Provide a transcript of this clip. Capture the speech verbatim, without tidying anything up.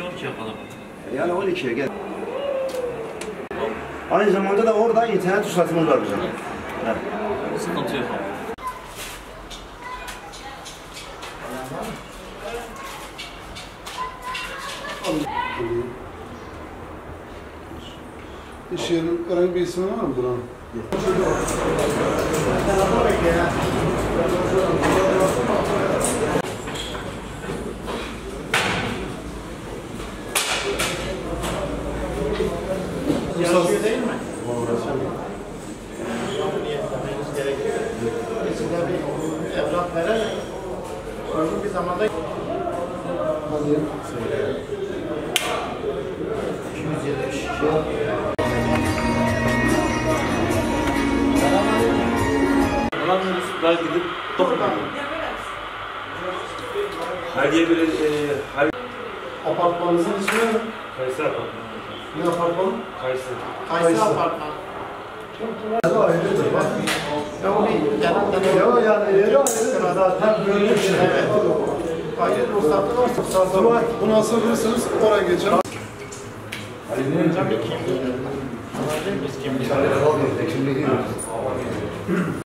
gece on iki yapalım. Yani on ikiye gel. Aynı zamanda da orada internet uzatımız var bizim. Evet. Sıkıntı yok. İş yerinin herhangi bir ismi var mı buranın? Yaşıyor değil mi? Niyetlemeniz gerekiyor. Size bir evrak vererek uygun bir zamanda Hadi. iki yüz yetmiş iki. Alamıyoruz. Ben gidip toplamıyorum. Hadiye böyle e, hadi. Apartmanınızın ismi ne? Kayser apartmanı. Ne apartmanı? Kayser. Kayısı apartman. Ayrıdır bak. Ya o bir genel Ya yani yeri ayrıdır zaten böyle bir şey. Evet. Ayrı ruhsatı var. Ruhsatı var. Bunu asabilirsiniz oraya geçer. Hocam bir kimlik. Alabilir miyiz kimliği? Kimliği.